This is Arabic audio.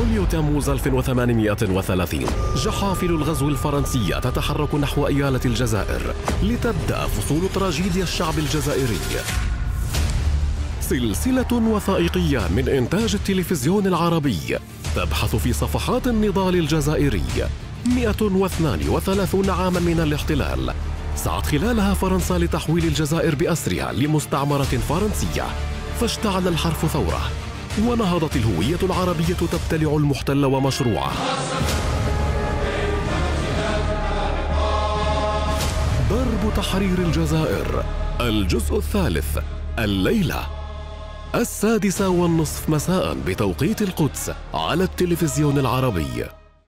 يوليو تموز 1830 جحافل الغزو الفرنسية تتحرك نحو إيالة الجزائر لتبدأ فصول تراجيديا الشعب الجزائري. سلسلة وثائقية من إنتاج التلفزيون العربي تبحث في صفحات النضال الجزائري. 132 عاما من الاحتلال سعت خلالها فرنسا لتحويل الجزائر بأسرها لمستعمرة فرنسية، فاشتعل الحرف ثورة ونهضت الهوية العربية تبتلع المحتل ومشروعه. ضرب تحرير الجزائر الجزء الثالث الليلة 6:30 مساء بتوقيت القدس على التلفزيون العربي.